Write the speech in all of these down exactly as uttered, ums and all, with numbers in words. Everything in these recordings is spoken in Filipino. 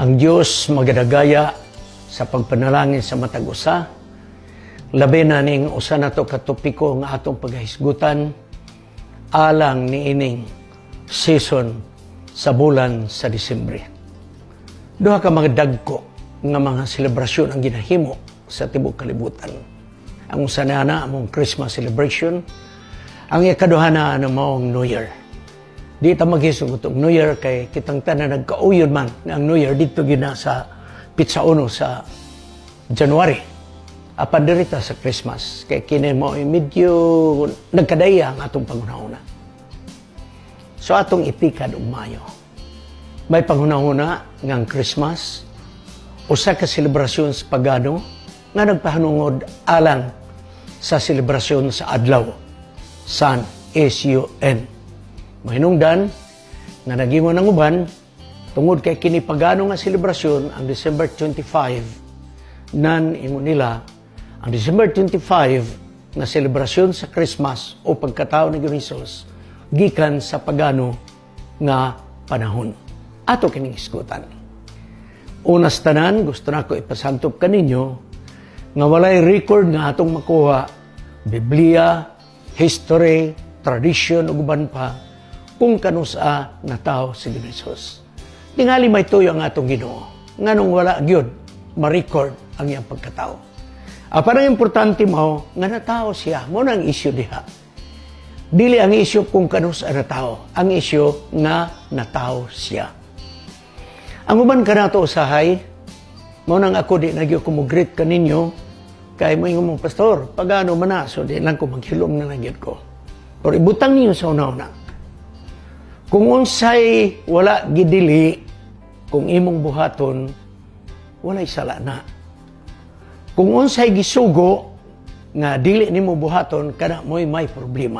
Ang Diyos magadagaya sa pagpanalangin sa matag usa. Labi na ning usa na to katopiko nga atong paghisgutan alang ni ining season sa bulan sa Disyembre. Duha ka mga dagko nga mga selebrasyon ang ginahimo sa tibuok kalibutan. Ang usa na na among Christmas celebration, ang ikaduha na ano maong New Year. Di ta maghisog itong New Year kay kitang tanan nagkauyod man nga ang New Year dito gina sa Pizza Uno sa January. Apan dirita sa Christmas kay kini mo medyo nagkadaya ang atong pangunahuna. So atong itikad og Mayo. May pangunahuna nga ang Christmas, usa ka selebrasyon sa pagano nga nagpahanungod alang sa selebrasyon sa adlaw Sun, S U N. Mahinungdan na nagimo ng uban tungod kay kini pagano nga selebrasyon ang December twenty-five nan imo nila ang December twenty-five na selebrasyon sa Christmas o pagkatao ni Jesus gikan sa pagano nga panahon. Ato kining isgutan. Unas tanan gusto nako ipasantop kaninyo nga walay record nga atong makuha Biblia, history, tradition ug uban pa kung kanusa na tao si Jesus. Tingali may tuyo ang atong Ginoo nganong wala gyud ma-record ang iyang pagkatao. Ah, parang importante mo nga natao siya. Mo nang issue diha. Dili ang issue kung kanusa na tao. Ang issue nga natao siya. Ang uban ka na to usahay, mo nang ako di nagyo ko mo-greet kaninyo, kay mo yung mong pastor, pagano man na, so di lang ko maghilom na nagyod ko. Pero ibutang niyo sa una-una. Kung unsay wala gidili, kung imong buhaton, walay sala na. Kung unsay gisugo, nga dili nimo buhaton, kana mo'y may problema.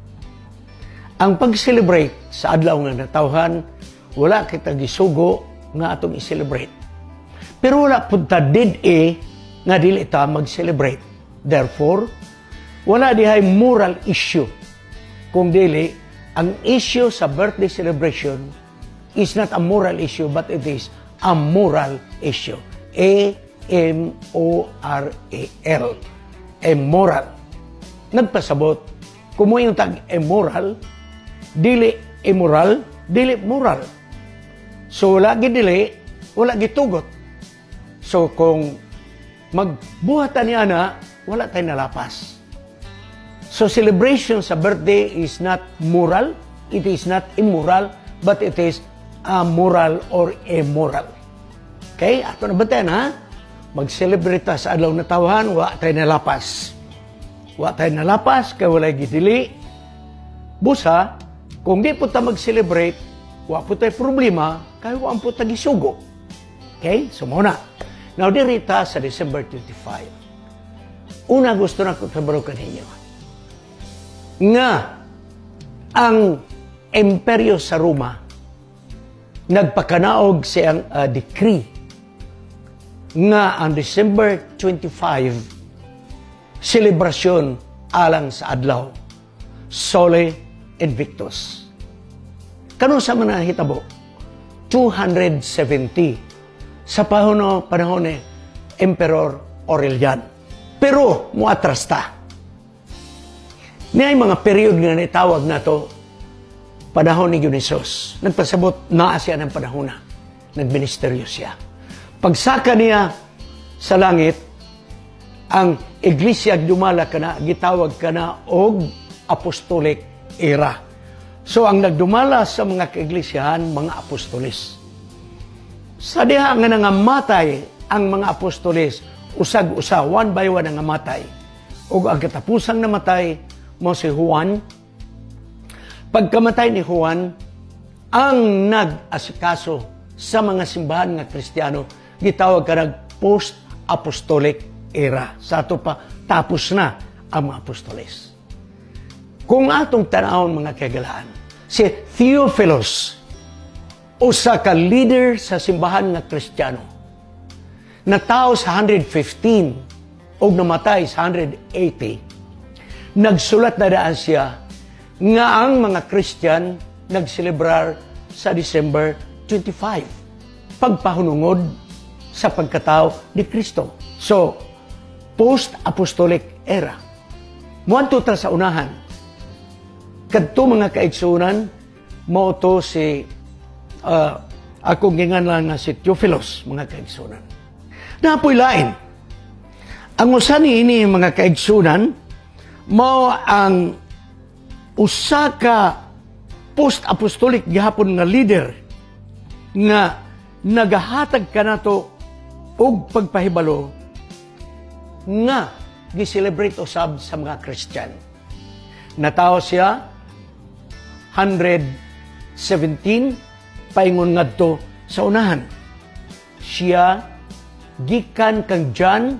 Ang pag-celebrate sa adlaw nga natawhan, wala kita gisugo nga atong i-celebrate. Pero wala punta did-e nga dili ta mag-celebrate. Therefore, wala dihay moral issue. Kung dili, ang issue sa birthday celebration is not a moral issue, but it is a moral issue. A M O R A L. Immoral. Nagpasabot, kung mo yung tag immoral, dili immoral, dili moral. So, wala gidili, wala gitugot. So, kung magbuhatan niya na, wala tayong nalapas. So, celebration sa birthday is not moral, it is not immoral, but it is amoral or immoral. Okay? Ato na ba tayo na? Mag-celebrate sa adlaw na tawahan, wala tayong nalapas. Wala tayong nalapas, kaya wala gidili. Busa, kung di po tayo mag-celebrate, wala po tayo problema, kaya wala po tayo gisugo. Okay? So, muna. Now, dirita sa December twenty-five. Una gusto na ko kabaro kaninyo. Nga, ang imperyo sa Roma, nagpakanaog siyang uh, decree nga ang December twenty-five, selebrasyon alang sa adlaw, Sole Invictus. Kanong sa mga hitabo? two hundred seventy sa pahuno panahon ni Emperor Aurelian. Pero muatras ta. Niyay mga period nga nitawag na to panahon ni Jesus. Nagpasabot na siya ng panahon na. Nagministeryo siya. Pagsaka niya sa langit, ang iglesia dumala ka na, gitawag ka na og apostolic era. So, ang nagdumala sa mga kaiglesiyahan, mga apostolis. Sa diha nga nangamatay ang mga apostolis, usag-usa, one by one ang namatay. O ang katapusang namatay mo si Juan. Pagkamatay ni Juan, ang nag-asikaso sa mga simbahan nga Kristiyano, gitawag ka nag post-apostolic era. Sa ato pa, tapos na ang mga apostolis. Kung atong tanawon mga kagalaan, si Theophilus, usa ka leader sa simbahan nga Kristiyano, na tao sa one hundred fifteen o namatay sa one hundred eighty, nagsulat na daan siya nga ang mga Christian nagselebrar sa December twenty-five. pagpahunungod sa pagkatao ni Kristo. So, post-apostolic era. Muadto ta sa unahan. Kadto mga kaigsunan, mao to si uh, akong ginganlan nga si Theophilus, mga kaigsunan. Napoy lain. Ang usa niini mga kaigsunan, mao ang usa ka post-apostolic gihapon nga leader nga nagahatag kanato og pagpahibalo nga gi-celebrate usab sa mga Christian. Natawo siya one seventeen paingon ngadto sa unahan. Siya gikan kang John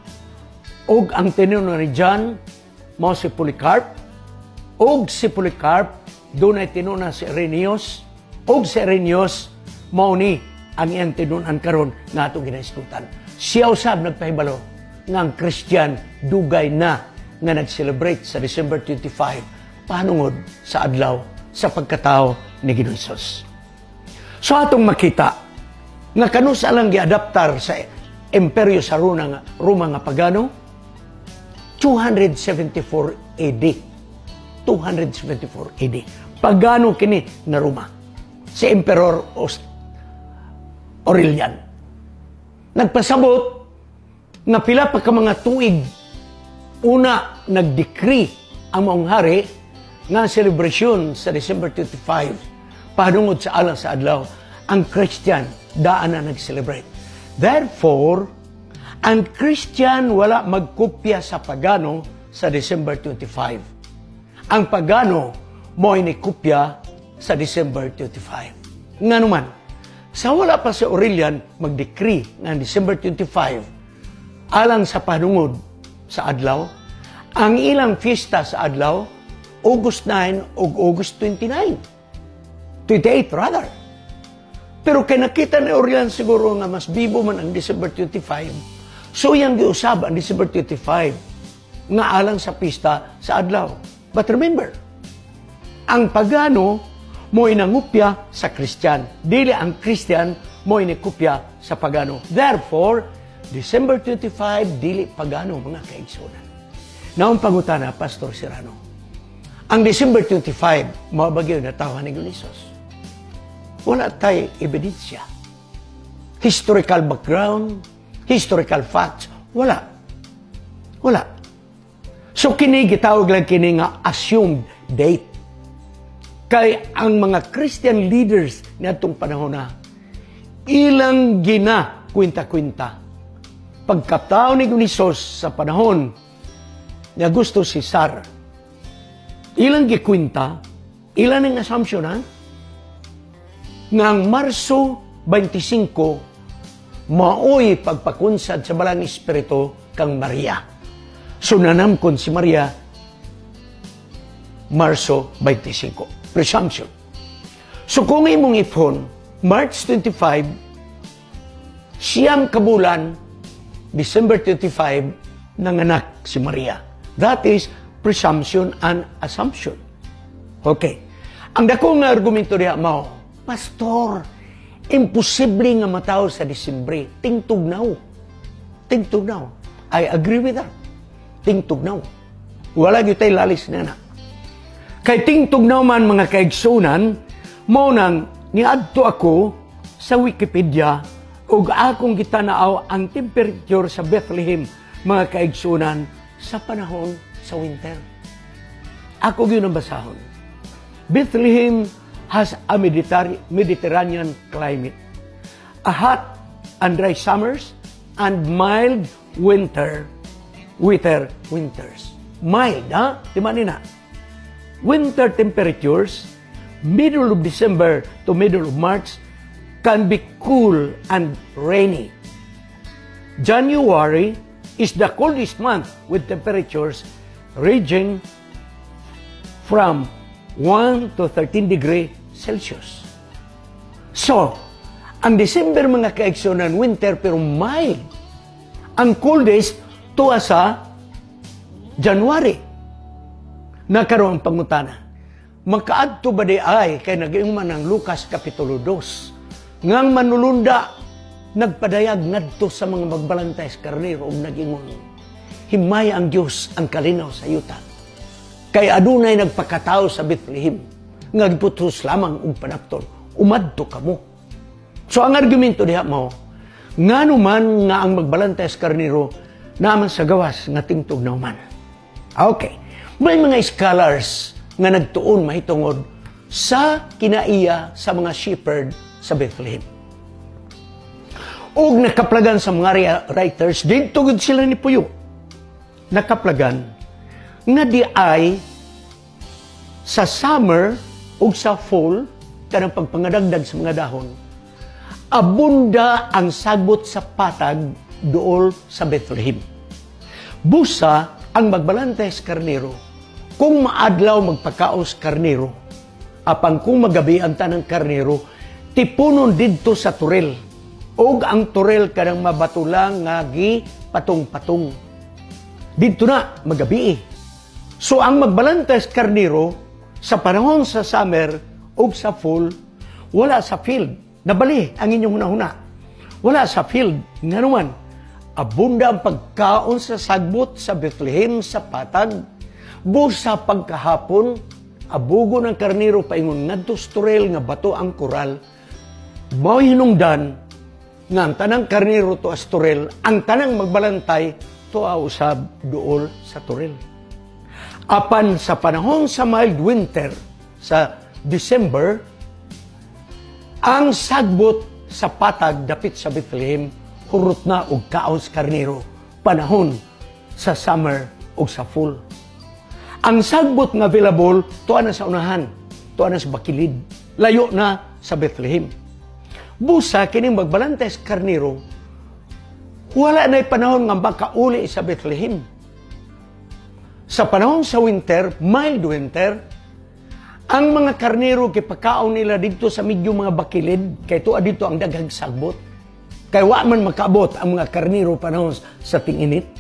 og ang tinuno ni John mao si Polycarp og si Polycarp dunay tinuna si Irenaeus og si Irenaeus mao ni ang iyang tinunan karon nga atong ginaisgutan. Siya usab nagpahibalo nga ang Christian dugay na nga nag-celebrate sa December twenty-five panungod sa adlaw sa pagkatao ni Ginoong Hesus. So atong makita nga kanusa lang giadaptar sa imperyo sa Roma nga, Roma nga pagano two seventy-four A D. two seventy-four A D. Pagano kini na Roma. Si Emperor Aurelian. Nagpasabot nga pila pa ka mga tuig una nag-decree ang maong hari nga celebration sa December twenty-five panungod sa alang sa adlaw ang Christian daan na nag-celebrate. Therefore, ang Christian wala magkopya sa pagano sa December twenty-five. Ang pagano mo ay kopya sa December twenty-five. Nga naman, sa wala pa si Aurelian mag-decree nga December twenty-five alang sa panungod sa adlaw, ang ilang fiesta sa adlaw, August nine o August twenty-nine. twenty-eight rather. Pero kay nakita ni Aurelian siguro nga mas bibo man ang December twenty-five, so yang giusab ang December twenty-five nga alang sa pista sa adlaw. But remember, ang pagano mo'y nangupya sa Christian. Dili ang Christian mo'y nakupya sa pagano. Therefore, December twenty-five, dili pagano mga kaigsunan. Naong pangutana, Pastor Serrano, ang December twenty-five, mabagyo na tawa ni Ginoong Hesus. Wala tayo ebidensya. Historical background, historical facts, wala. Wala. So kini gitawag lang kini nga assumed date. Kay ang mga Christian leaders niadtong panahon na ilang gina kwinta-kwinta. Pagkatao ni Ginoong Hesus sa panahon ni Augusto Caesar, ilang gikwinta, ilan ang assumption ha? Ngang Marso twenty-five, maoy pagpakunsad sa balang espiritu kang Maria. So nanamkon si Maria Marso twenty-five. Presumption. So kung imong ipon, March twenty-five, siyam kabulan, December twenty-five, nanganak si Maria. That is presumption and assumption. Okay. Ang dakong nga argumento diha mao, Pastor, imposible nga mataw sa Disyembre. Tingtugnaw. Tingtugnaw. I agree with that. Tingtugnaw. Wala gyud tay lalis na na. Kay tingtugnaw man mga kaigsunan, mao nang niadto ako sa Wikipedia ug akong gitanaaw ang temperature sa Bethlehem mga kaigsunan sa panahon sa winter. Ako gyud ang basahon. Bethlehem has a Mediterranean climate. A hot and dry summers and mild winter, winter winters. Mild, ha? Di ba nina? Winter temperatures, middle of December to middle of March, can be cool and rainy. January is the coldest month with temperatures ranging from one to thirteen degrees Celsius. So, ang December mga kaigsunan, winter pero mild. Ang coldest tuwa sa January. Nakaroon ang pangutana. Makaadto ba di ay kay nag-iuman ng Lucas Kapitulo two ngang manulunda nagpadayag ngadto sa mga magbalantay sa karnero ug nagingon, himay ang Dios ang kalinaw sa yuta. Kay adunay nagpakatao sa Bethlehem, nga giputos lamang og panapton, umadto kamo. So ang argumento diha mo, ngano man nga ang magbalantay sa karnero naman sa gawas nga tingtugnaw man. Okay. May mga scholars nga nagtuon mahitungod sa kinaiya sa mga shepherd sa Bethlehem. Og nakaplagan sa mga writers, dito gud sila ni Puyo. Nakaplagan nga di ay sa summer ug sa fall, kanang pagpangadagdag sa mga dahon, abunda ang sagbot sa patag duol sa Bethlehem. Busa ang magbalantay sa karnero, kung maadlaw magpakaos karnero, apang kung magabi ang tanang karnero, tipunon didto sa turel, og ang turel kanang mabatulang nga gi patong-patong. Didto na magabi. So ang magbalantay sa karnero, sa panahon sa summer o sa fall, wala sa field. Nabali ang inyong hunahuna. Wala sa field. Nga naman, abunda ang pagkaon sa sagbot sa Bethlehem sa patag. Busa pagkahapon, abugo ng karnero paingon ngadto sa turel nga bato ang koral. Mao hinungdan nga ang tanang karnero to as turel, ang tanang magbalantay to usab duol sa turel. Apan sa panahon sa mild winter, sa December, ang sagbot sa patag dapit sa Bethlehem, hurot na og kaos karnero, panahon sa summer o sa fall. Ang sagbot nga available, tuwa na sa unahan, tuwa na sa bakilid, layo na sa Bethlehem. Busa, kining magbalantay sa karnero, wala na'y panahon nga makauli sa Bethlehem. Sa panahon sa winter, mild winter, ang mga karnero kipakaon nila dito sa medyo mga bakilid, kay tuwa dito ang daghang sagbot. Kay wa man makaabot ang mga karnero panahon sa tinginit.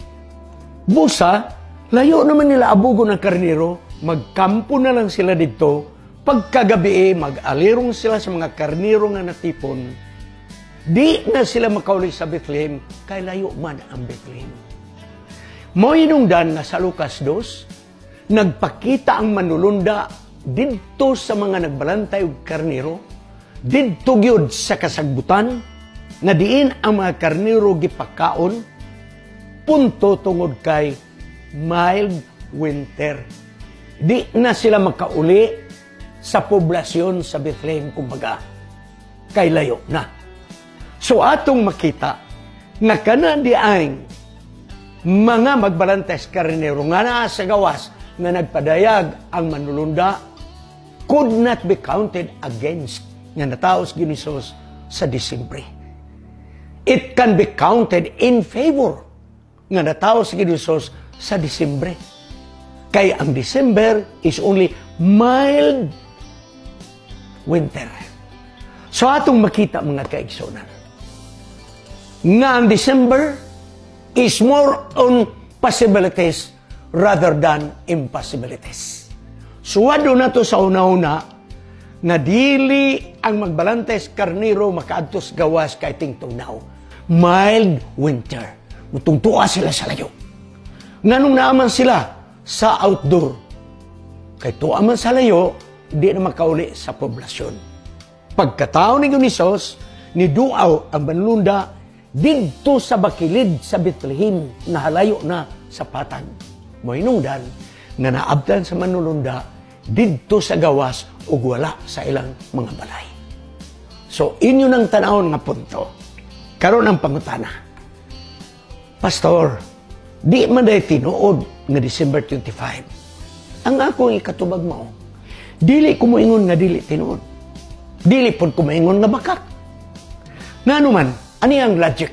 Busa, layo naman nila abugo ng karnero, magkampo na lang sila dito, pagkagabi mag-alirong sila sa mga karnero nga natipon, di na sila makauli sa Bethlehem, kay layo man ang Bethlehem. Mo hinungdan nga sa Lucas two, nagpakita ang manulunda didto sa mga nagbalantay og karnero, didto gyud sa kasagbutan, nga diin ang mga karnero gipakaon, punto tungod kay mild winter. Di na sila makauli sa poblasyon sa Bethlehem, kumbaga, kay layo na. So atong makita, nga kana di ay mga magbalantay sa karnero nga naa sa gawas nga nagpadayag ang manulunda could not be counted against nga nataos ginisos sa Disyembre. It can be counted in favor nga nataos ginisos sa Disyembre. Kay ang December is only mild winter. So atong makita mga kaigsonan, nga ang December is more on possibilities rather than impossibilities. Suwado na to sa una-una nga dili ang magbalantay sa karnero makaadtos gawas kay tingtugnaw. Mild winter. Mutungtuwa sila sa layo. Nganong naaman sila sa outdoor. Kay tuwa man sa layo, di na makauli sa poblasyon. Pagkatao ni Gunisos, ni Duaw ang manlunda didto sa bakilid sa Bethlehem na halayo na sa patag. Moinungdan nga naabdan sa manulunda didto sa gawas ug wala sa ilang mga balay. So inyo nang tanawon nga punto. Karon ang pangutana. Pastor, di man day tinuod nga December twenty-five. Ang akong ikatubag mo, dili ko moingon nga dili tinuod. Dili pud ko moingon nga bakak. Ngano man, ani ang logic?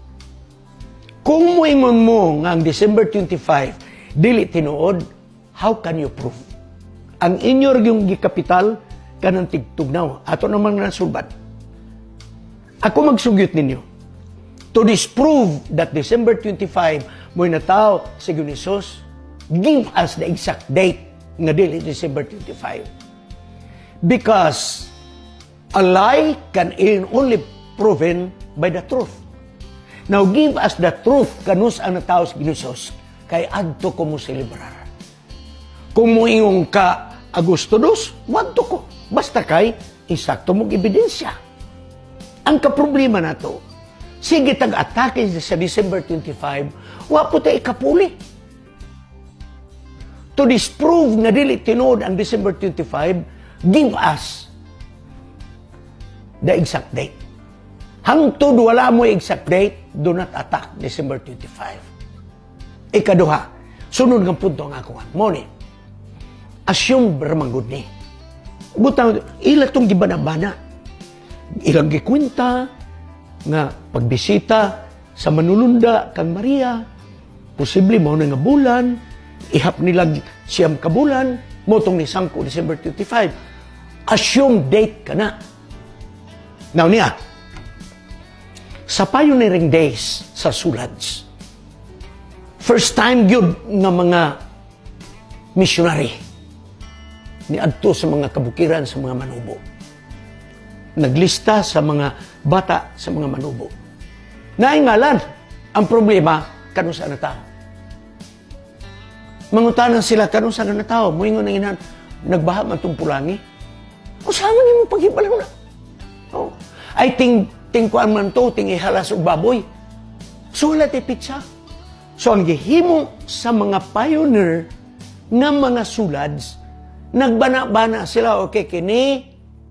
Kung moingon mo nga ang December twenty-five dili tinuod, how can you prove? Ang inyor yung gikapital kanang tigtugnaw, ato naman nasulbad. Ako magsugyot ninyo. To disprove that December twenty-five mo'y nataw si Gunisos, give us the exact date nga dili December twenty-five. Because a lie can only proven by the truth. Now give us the truth kanus ang natao sa Ginoos kay adto ko mo celebrar. Kung moingon ka Agosto dos, wadto ko. Basta kay insakto mong ebidensya. Ang kaproblema na to, sige tag-atake sa December twenty-five, wa po tayo ikapuli. To disprove na dili tinod ang December twenty-five, give us the exact date. Hangtod wala mo exact date, do not attack December twenty-five. Ikaduha, sunod ng punto ang ako. Moni, assume ramanggod ni. Butang, ila itong gibanabana. Ilang gikwenta nga pagbisita sa manulunda kang Maria, posible mo na nga bulan, ihap nilag siyam ka bulan, motong ni Sangko December twenty-five. Assume date ka na. Now niya, sa pioneering days sa Sulads, first time yun nga mga missionary ni adto sa mga kabukiran sa mga manubo. Naglista sa mga bata sa mga manubo. Naingalan, ang problema, kano sa na tao. Mangutanan sila, kano sa na tao. Moingon na inan, nagbaha man itong pulangi. O saan niyo mo paghibalaw na? Oh. Ay, ting, tingkuan man to, ting ihalas o baboy. Sulat e pizza. So, ang gihimo sa mga pioneer ng mga sulads, nagbana-bana sila, okay, kini,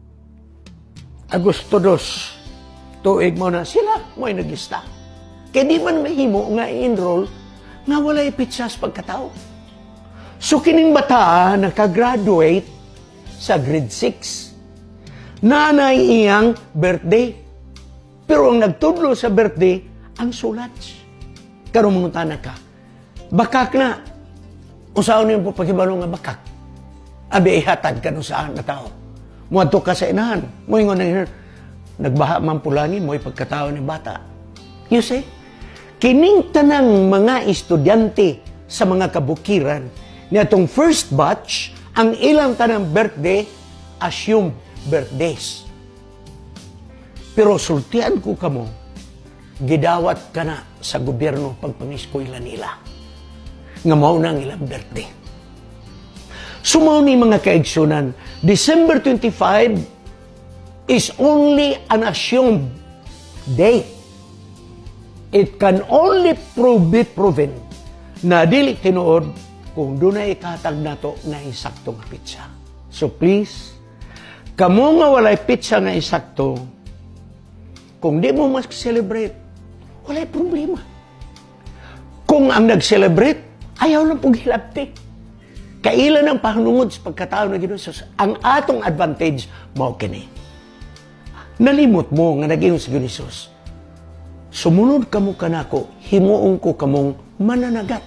Agosto dos, tuig mo na sila, mo'y naglista. Kaya di man mahimo nga i-enroll, nga wala ipitsas pagkatao. So, kining bata, nakagraduate sa grade six. Nanay iyang birthday. Pero ang nagtudlo sa birthday, ang sulats. Karong mangutana ka, bakak na. Usaon niyo po pagkibalo nga bakak. Abi ihatag ka no saan na tao. Muadto ka sa inahan. Mo'y nga na nagbaha man pulangi, mo'y pagkatao ni bata. You see? Kining tanang mga estudyante sa mga kabukiran nitong first batch, ang ilang tanang birthday, assume birthdays. Pero sultian ko kamo, gidawat ka na sa gobyerno pagpangiskwela nila. Nga mao na ang ilang birthday. Sumaw ni mga kaigsunan, December twenty-five is only an assumed date. It can only prove, be proven na dili tinuod kung doon na ikatag nato na insaktong pizza. So please, kamo nga walay pizza na insakto, kung di mo mas celebrate, walay problema. Kung ang nag-celebrate, ayaw lang pong hilabti. Kailan ang pahanungod sa pagkatao na Ginoos, ang atong advantage, mao kini. Nalimot mo nga naging sa Ginoos. Sumunod kamo kanako, himuon ko kamong mananagat.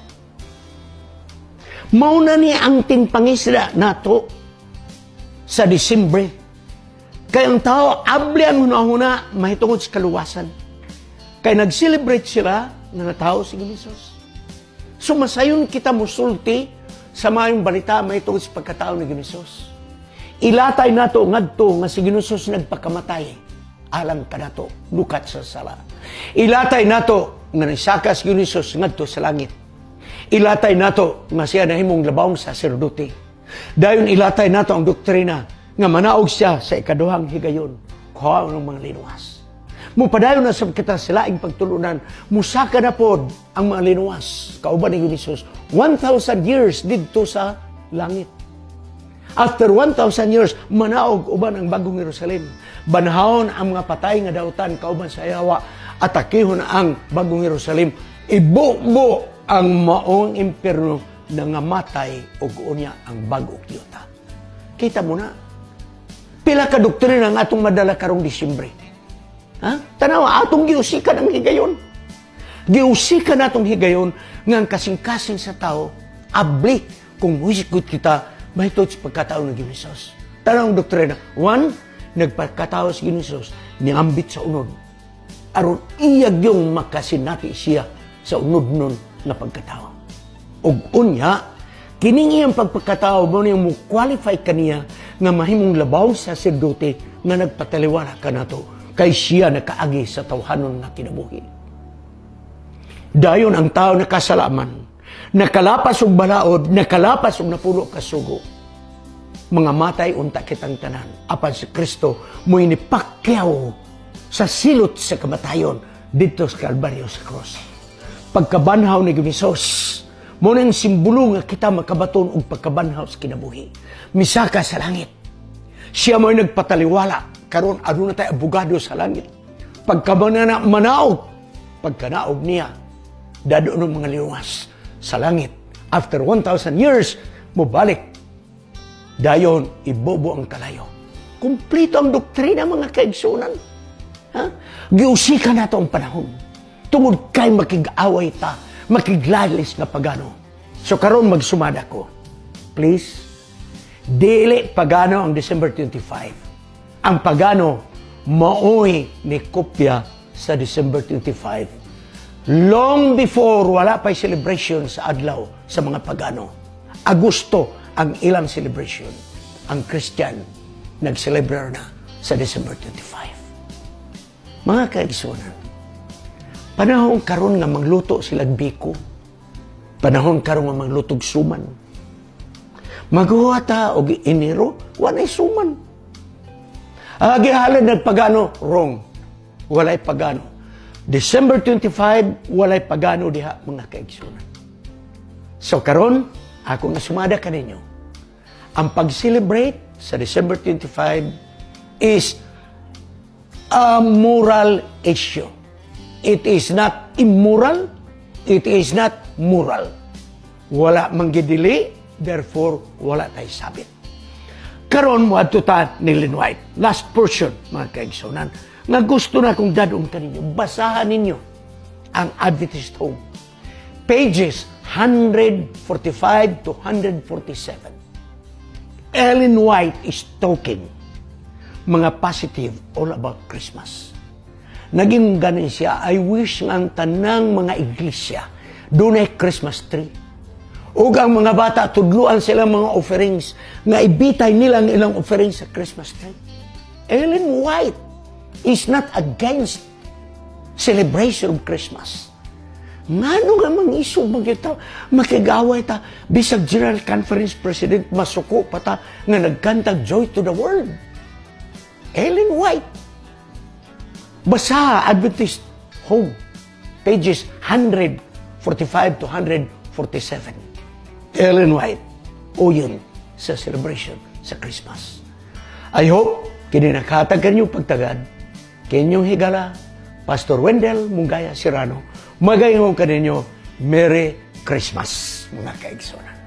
Mao na ni ang tingpangisda nato sa Disyembre. Kaya ang tao, abli ang hunahuna, mahitungod sa kaluwasan. Kaya nag-celebrate sila na natao si Ginoos. So masayon kita musulti sa mayong balita, mahitungod sa pagkatao ni Ginoos. Ilatay nato ngadto nga si Ginoos nagpakamatay. Alang ka nato, lukat sa sala. Ilatay nato nga nisaka si Ginoos ngadto sa langit. Ilatay nato nga siya nahimong labawong saserdote. Dayon ilatay nato ang doktrina nga manaog siya sa ikaduhang higayon. Kuha ng mga linuwas. Mupadayon na sa kita sa laing pagtulunan, musaka na pod ang mga linuwas. Kauban ni Ginoos, one thousand years didto sa langit. After one thousand years, manaog uban ang bagong Jerusalem. Banahon ang mga patay nga dautan, kauban sa Yawa, atakihon ang bagong Jerusalem. Ibubo ang maong impyerno na nga matay ug unya ang bagong yuta. Kita mo na, pila ka doktrina nga atong madala karong Disyembre. Ha? Tanawa, atong giusikan ang higayon. Giusikan natong higayon nga ang kasing-kasing sa tao, abli kung husikot kita, mahitod sa pagkatao ng Ginoos. Tanawa ang doktrina. One, nagpagkatao sa Ginoos, niambit sa unod. Aron iyag yung makasinati siya sa unod nun na pagkatao. Og unya, kining iyang pagpagkatao mo niyang mo-qualify kaniya nga mahimong labaw sa sacerdote nga nagpataliwala ka nato kay siya nakaagi sa tawhanon nga kinabuhi. Dayon ang tao nakasalaman, nakalapas og balaod, nakalapas og napulo ka sugo. Mga matay unta kitang tanan, apan si Kristo mo inipakyaw sa silot sa kamatayon dito sa Kalbaryo sa cross. Pagkabanhaw ni Hesus, mo nang simbolo nga kita makabaton og pagkabanhaw sa kinabuhi. Misaka sa langit. Siya mo'y nagpataliwala, karon aduna tay abogado sa langit. Pagkabanana manaog, pagkanaog niya, dado ng mga liwas sa langit. After one thousand years, mubalik. Dayon, ibobo ang kalayo. Kumplito ang doktrina, mga kaigsunan. Ha? Giusika na ito ang panahon. Tungod kay makig-away ta, makiglalis na pagano. So karon magsumada ko. Please, dili pagano ang December twenty-five. Ang pagano, maoy ni kopya sa December twenty-five. Long before, wala pa'y celebration sa adlaw sa mga pagano. Agosto ang ilang celebration. Ang Christian, nag-celebrate na sa December twenty-five. Mga kaigsunan, panahon karon nga mangluto sila biko. Panahon karon nga manglutog suman. Maghuwata og Enero, walay suman. Agihalin nagpagano, wrong. Walay pagano. December twenty-five, walay pagano diha, mga kaigsunan. So karon, ako nga sumada ka ninyo. Ang pag-celebrate sa December twenty-five is a moral issue. It is not immoral, it is not moral. Wala manggidili, therefore wala tayo sabit. Karon mo ato ta ni Ellen White. Last portion, mga kaigsunan, nga gusto na kong dadong kaninyo. Basahan ninyo ang Adventist Home. Pages one forty-five to one forty-seven. Ellen White is talking mga positive all about Christmas. Naging ganin siya, I wish nga ang tanang mga iglesia doon ay Christmas tree. O ang mga bata, tudluan sila mga offerings nga ibitay nila ang ilang offerings sa Christmas tree. Ellen White is not against celebration of Christmas. Ngano nga mang iso magita, makigaway ta, bisag General Conference President, masuko pa ta, nga nagkantag Joy to the World. Ellen White. Basa Adventist Home, pages one forty-five to one forty-seven. Ellen White, o yun, sa celebration sa Christmas. I hope, kininakatag kanyo pagtagad, kinyong higala, Pastor Wendell Mungaya Serrano, magayong ka ninyo, Merry Christmas, mga kaigsunan.